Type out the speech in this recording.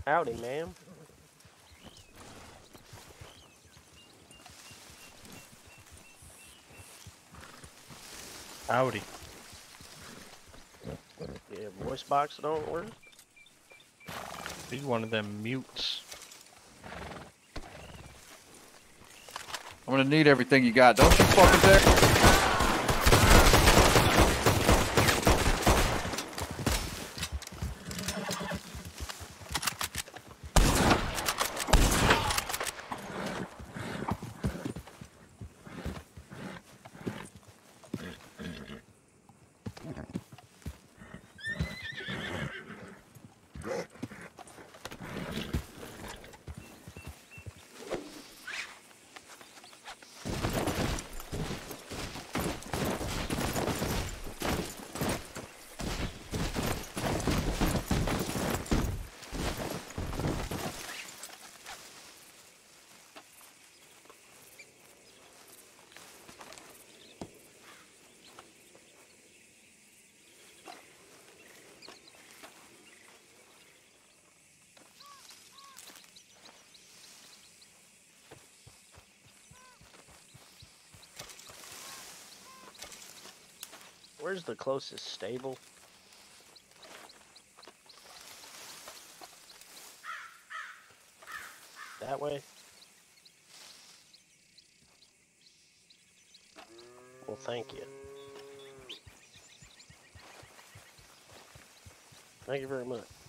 Howdy, ma'am. Howdy. Yeah, voice box don't work. He's one of them mutes. I'm gonna need everything you got. Don't you fucking dare. Where's the closest stable? That way? Well, thank you. Thank you very much.